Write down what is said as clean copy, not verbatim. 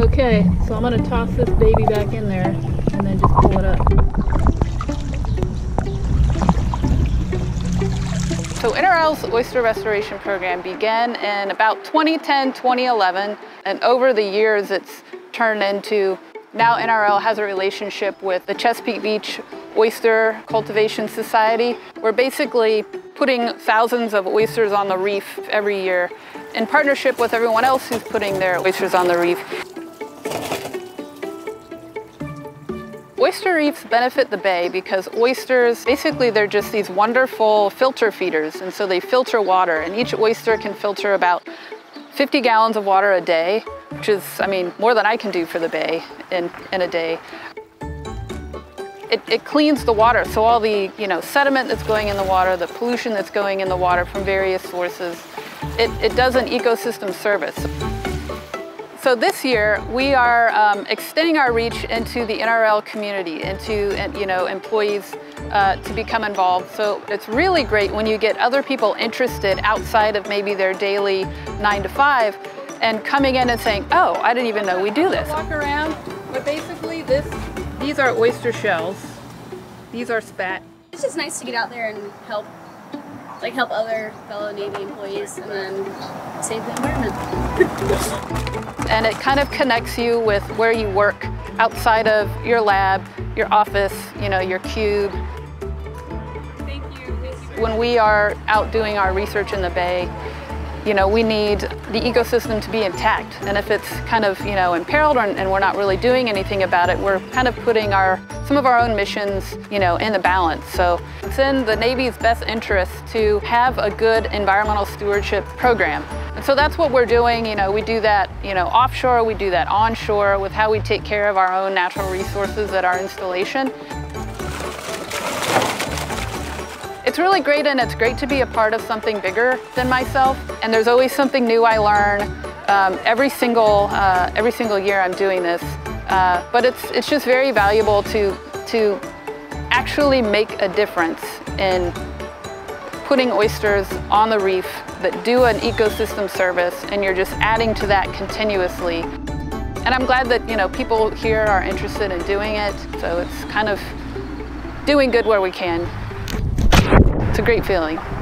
Okay, so I'm gonna toss this baby back in there and then just pull it up. So NRL's oyster restoration program began in about 2010, 2011, and over the years it's turned into, now NRL has a relationship with the Chesapeake Beach Oyster Cultivation Society. We're basically putting thousands of oysters on the reef every year in partnership with everyone else who's putting their oysters on the reef. Oyster reefs benefit the bay because oysters, basically they're just these wonderful filter feeders, and so they filter water, and each oyster can filter about 50 gallons of water a day, which is, I mean, more than I can do for the bay in a day. It cleans the water, so all the sediment that's going in the water, the pollution that's going in the water from various sources, it does an ecosystem service. So this year we are extending our reach into the NRL community, into employees to become involved. So it's really great when you get other people interested outside of maybe their daily 9 to 5 and coming in and saying, oh, I didn't even know we do this. Walk around, but basically these are oyster shells. These are spat. It's just nice to get out there and help other fellow Navy employees and then save the environment. And it kind of connects you with where you work outside of your lab, your office, your cube. Thank you. When we are out doing our research in the bay, we need the ecosystem to be intact. And if it's kind of, imperiled and we're not really doing anything about it, we're kind of putting some of our own missions, in the balance. So it's in the Navy's best interest to have a good environmental stewardship program. And so that's what we're doing. We do that, offshore, we do that onshore with how we take care of our own natural resources at our installation. It's really great, and it's great to be a part of something bigger than myself. And there's always something new I learn. Every single year I'm doing this. But it's just very valuable to actually make a difference in putting oysters on the reef that do an ecosystem service, and you're just adding to that continuously. And I'm glad that people here are interested in doing it. So it's kind of doing good where we can. It's a great feeling.